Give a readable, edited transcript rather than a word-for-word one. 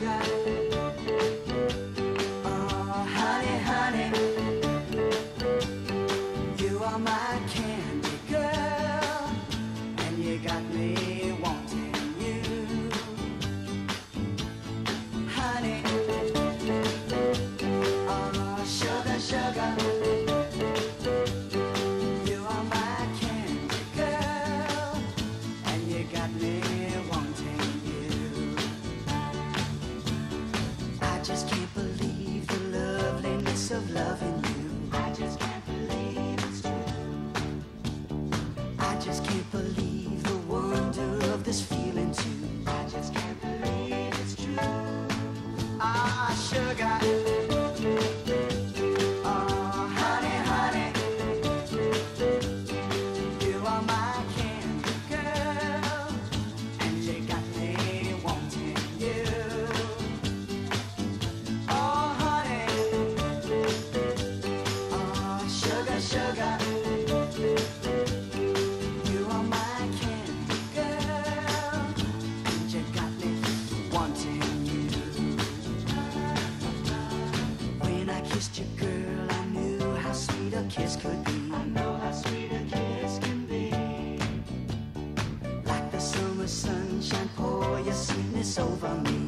sugar. Oh, honey, honey, you are my candy girl, and you got me wanting you. Honey, oh, sugar, sugar, you are my candy girl, and you got me wanting you. I just can't believe the loveliness of loving you. I just can't believe it's true. I just can't believe the wonder of this feeling too. I just can't believe it's true. Ah, sugar. Oh, honey, honey, you are my candy girl, and you got me wanting you. Oh, honey, oh, sugar, sugar, you are my candy girl, and you got me wanting you. When I kissed you, girl, I knew how sweet a kiss could be. I know how sweet a kiss can be. Like the summer sunshine, pour your sweetness over me.